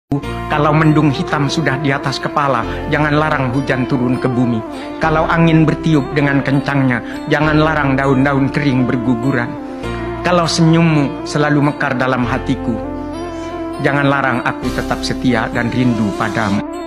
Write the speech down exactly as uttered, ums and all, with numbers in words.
Kalau mendung hitam sudah di atas kepala, jangan larang hujan turun ke bumi. Kalau angin bertiup dengan kencangnya, jangan larang daun-daun kering berguguran. Kalau senyummu selalu mekar dalam hatiku, jangan larang aku tetap setia dan rindu padamu.